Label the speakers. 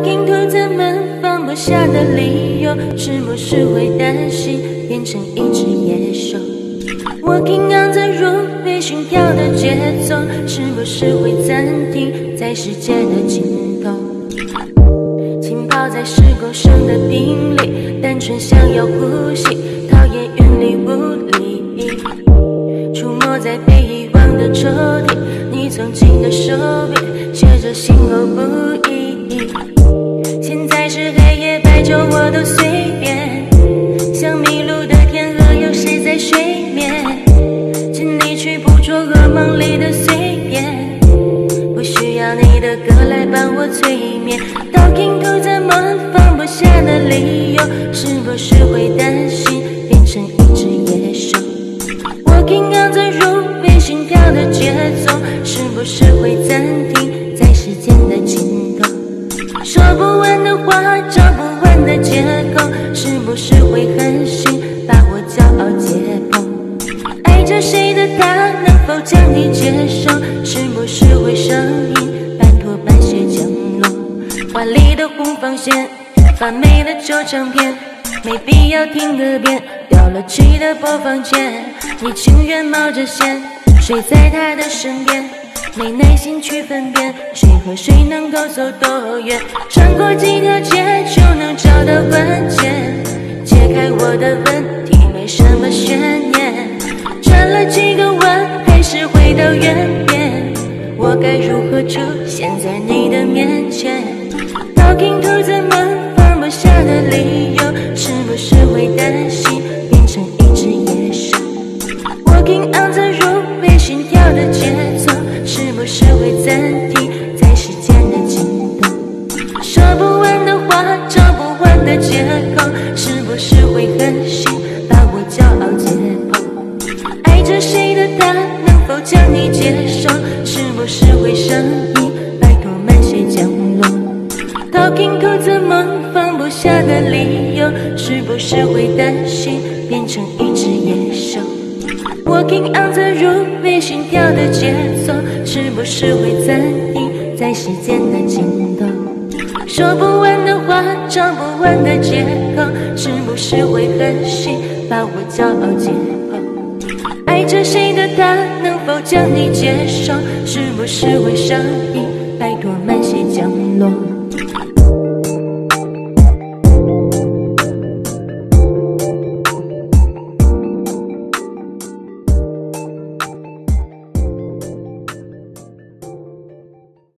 Speaker 1: Talking to 怎么放不下的理由，是不是会担心变成一只野兽 ？Walking on the road 被心跳的节奏，是不是会暂停在世界的尽头？浸泡在时过生的冰里，单纯想要呼吸，讨厌云里雾里。出没在被遗忘的抽屉，你曾经的手边写着心口不一。现在是黑夜白昼我都随便，像迷路的天鹅有谁在睡眠？尽力去捕捉噩梦里的碎片，不需要你的歌来帮我催眠。Talking to 怎么放不下的理由，是不是会担心变成一只野兽 ？Walking on the road 被心跳的节奏，是不是会暂停在时间的尽头？说不完的话，找不完的借口，是不是会狠心把我骄傲解剖？爱着谁的他，能否将你接受？是不是会上瘾，半拖半鞋降落？华丽的红防线，发霉的旧唱片，没必要听个遍，掉了漆的播放键，你情愿冒着险，睡在他的身边。没耐心去分辨谁和谁能够走多远，穿过几条街就能找到关键，解开我的问题没什么悬念，转了几个弯还是回到原点，我该如何出现在你的面前？ Talking to 怎么放不下的理由，是不是会担心变成一只野兽 Walking on the road 被心跳的节奏，是不是会暂停在时间的尽头？说不完的话，找不完的借口，是不是会狠心把我骄傲解剖？爱着谁的他，能否将你接受？是不是会上瘾，拜托慢些降落？ Talking to 怎么放不下的理由，是不是会担心变成一只野兽？ Walking on the road 被心跳的节奏，是不是会暂停在时间的尽头？说不完的话，找不完的借口，是不是会狠心把我骄傲解剖？爱着谁的他，能否将你接受？是不是会上瘾，拜托慢些降落？